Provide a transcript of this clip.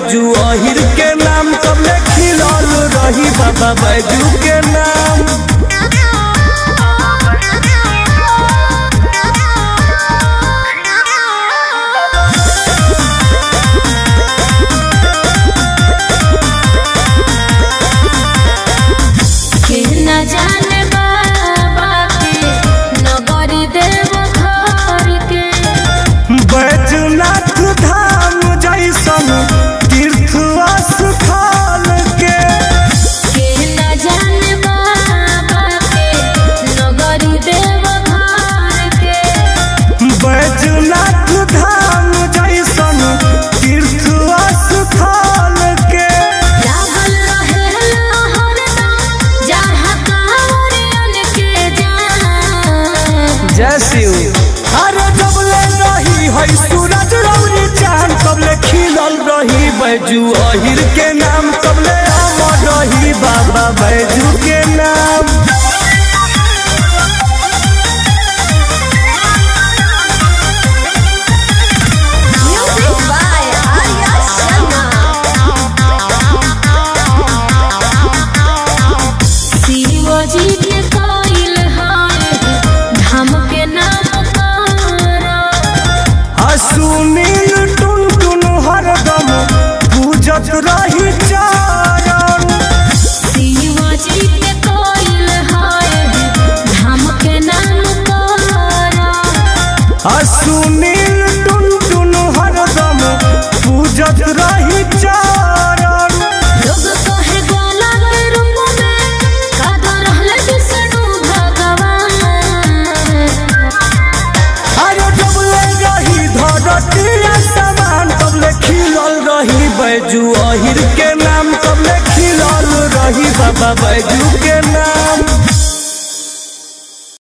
बैजू अहिर के नाम कबले खिलल रही बाबा बैजू के नाम। बैजनाथ धाम जैसन तीर्थ स्थल के न जाने बाबा के नगरी देव घर के। बैजनाथ धाम जैसन तीर्थ स्थल के लागल रहेला हरदम जहाँ कांवरियन के जान। जय शिव। अरे जबले रही है सूरज रौरी चांद कबले खिलल रही बैजू अहिर के नाम कबले अमर रही बाबा बैजू के नाम। Music by Arya Sharma। शिवजी के कोइल है धाम के नाम सुनील टुन टुन हरदम पूजत रही चरण। शिवजी के कोइल है धाम के नाम सुनील टुन टुन हरदम पूजत रही चरण। लोग कहे गोला के रूप में कादो रहले विष्णु भगवान। अरे जबले रही धरती आसमान कबले खिलल रही बैजू अहिर के नाम कबले खिलल रही बाबा बैजू के नाम।